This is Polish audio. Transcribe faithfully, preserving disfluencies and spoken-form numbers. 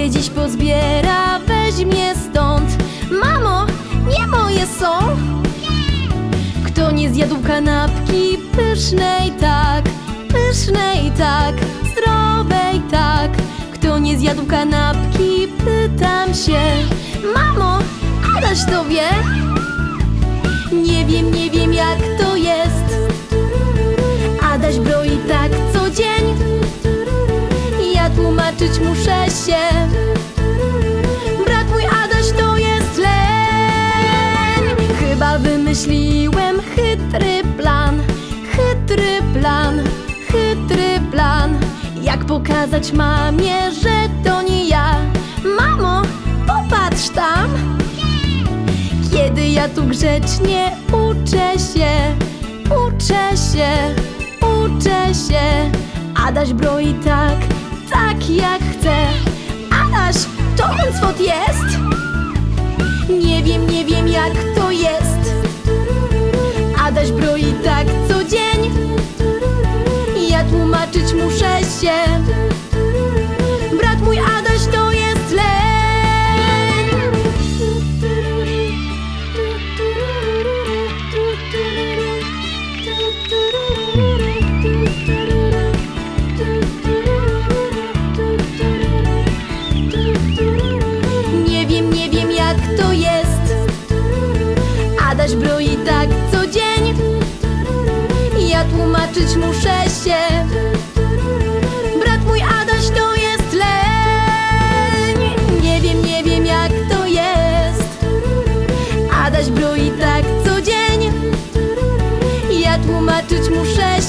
mnie dziś pozbiera, weźmie stąd. Mamo, nie moje są. Kto nie zjadł kanapki pysznej tak, pysznej tak, zdrowej tak? Kto nie zjadł kanapki, pytam się. Mamo, Adaś to wie? Nie wiem, nie wiem jak to jest. Adaś broi tak co dzień. Ja tłumaczyć muszę się. Brat mój Adaś to jest leń. Chyba wymyśliłem chytry plan, chytry plan, chytry plan. Jak pokazać mamie, że to nie ja. Mamo, popatrz tam. Kiedy ja tu grzecznie uczę się, uczę się, uczę się. Adaś broi tak, tak jak chce. Adaś, to Huncwot jest? Nie wiem, nie wiem jak to jest. Adaś broi tak co dzień. Ja tłumaczyć muszę się. Brat mój Adaś to jest leń. Nie wiem, nie wiem jak to jest. Adaś broi tak co dzień. Ja tłumaczyć muszę się. Brat mój Adaś to jest leń. Nie wiem, nie wiem jak to jest. Adaś broi tak co dzień. Ja tłumaczyć muszę